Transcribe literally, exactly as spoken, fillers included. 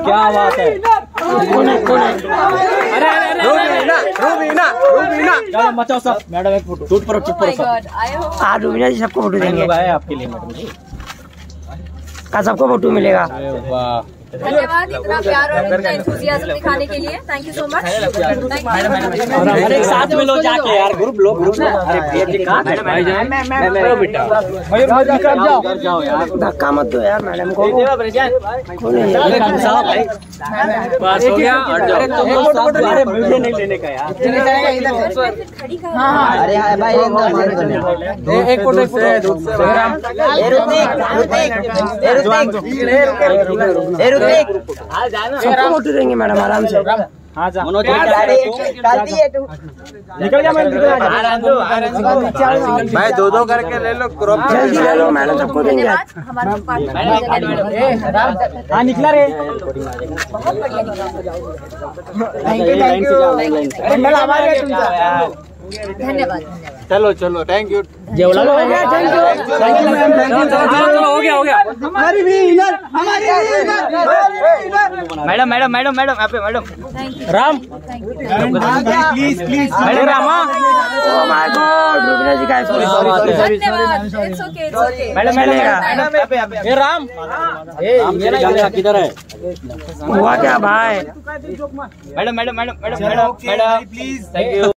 क्या बात है। कौन है कौन है? अरे अरे रूबीना रूबीना रूबीना चलो मचाओ सब। मैडम एक फोटो शूट करो चुप करो सब। हाँ रूबीना जी सबको फोटो देंगे आपके लिए मैडम जी का सबको फोटो मिलेगा। वाह धन्यवाद इतना प्यार और इतना एंथुसियाज्म दिखाने के लिए। Thank you so much. अरे साथ में लो जाके यार ग्रुप लो ग्रुप धक्का मत दो यार मैडम को। कौन है बस हो गया। अरे वीडियो नहीं लेने का यार। अरे भाई एक फोटो एक फोटो सबको फोटो देंगे मैडम आराम से। हाँ जा निकल जा भाई दो दो करके ले लो क्रॉप जल्दी ले लो मैडम सबको देंगे। हाँ निकला रे धन्यवाद। चलो चलो थैंक यू। जेवला हो गया thank you thank you ma'am thank you. चलो हो गया हो गया। हमारी भी इधर हमारी भी इधर मैडम मैडम मैडम मैडम यहाँ पे madam thank you Ram please please madam Rama oh my god Rubina ji का सॉरी सॉरी सॉरी धन्यवाद। It's okay it's okay. Madam madam ये राम ये किधर है? हुआ क्या भाई? Madam madam madam madam madam madam please thank you.